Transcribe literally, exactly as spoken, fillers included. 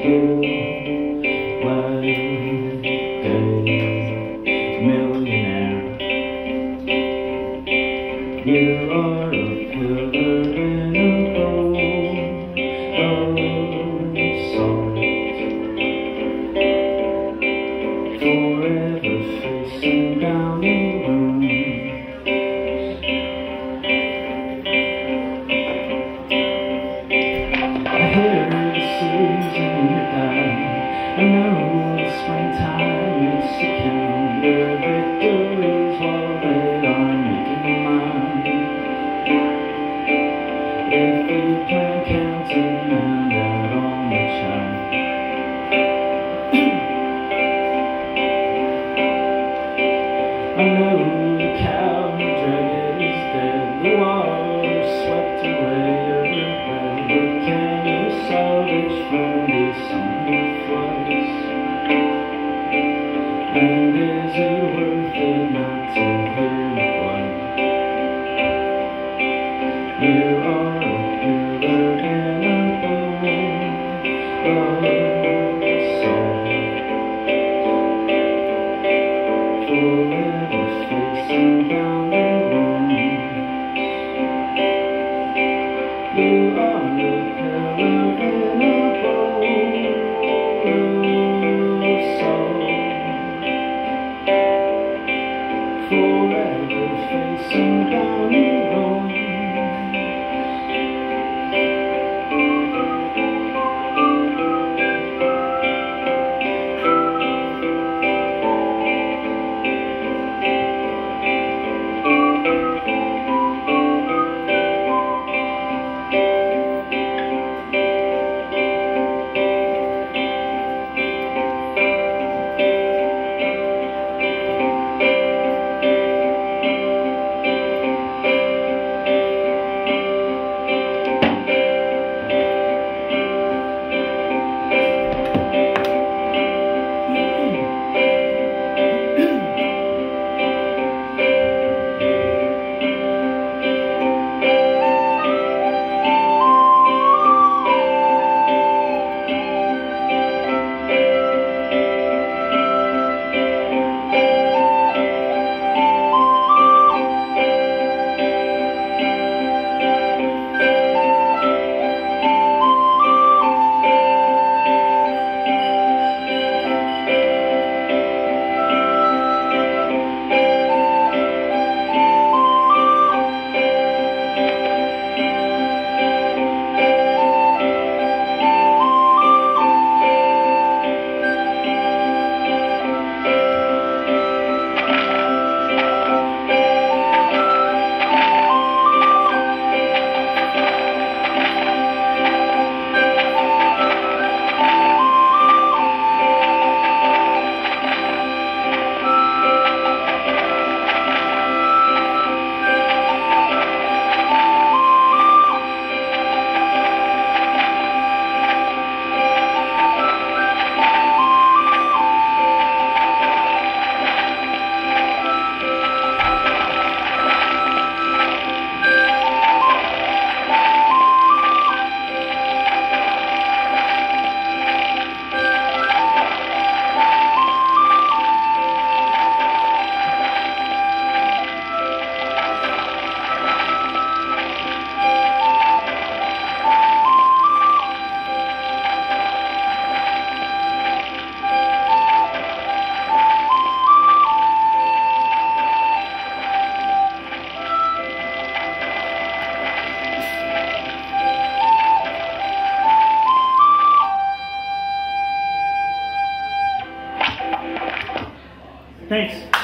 You are a pillar in a bowl of salt, forever facing down the room. I hear the season die. I know the springtime makes you count your victories while they are making mine. If you plan counting round out on the child, I know the cow drag is dead, the water swept away your breath. But can you salvage from these summer floods? And is it worth it not to hear what you are? Facing down the room, you are the pillar in a bowl of salt, forever facing down the room. Thanks.